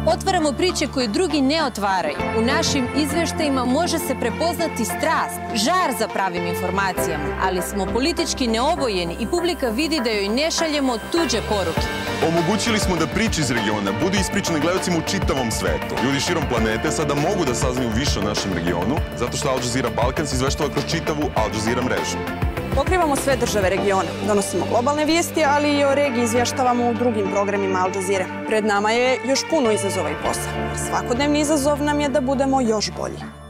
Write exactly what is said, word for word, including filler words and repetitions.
Otvaramo priče koje drugi ne otvaraju. U našim izveštajima može se prepoznati strast, žar za pravim informacijama, ali smo politički neobojeni i publika vidi da joj ne šaljemo tuđe poruke. Omogućili smo da priče iz regiona budu ispričane gledalcima u čitavom svetu. Ljudi širom planete sada mogu da saznaju više o našem regionu, zato što Al Jazeera Balkan se izveštava kroz čitavu Al Jazeera mrežu. Pokrivamo sve države regiona, donosimo globalne vijesti, ali i o regiji izvještavamo u drugim programima Al Jazeera. Pred nama je još puno izazova i posla, jer svakodnevni izazov nam je da budemo još bolji.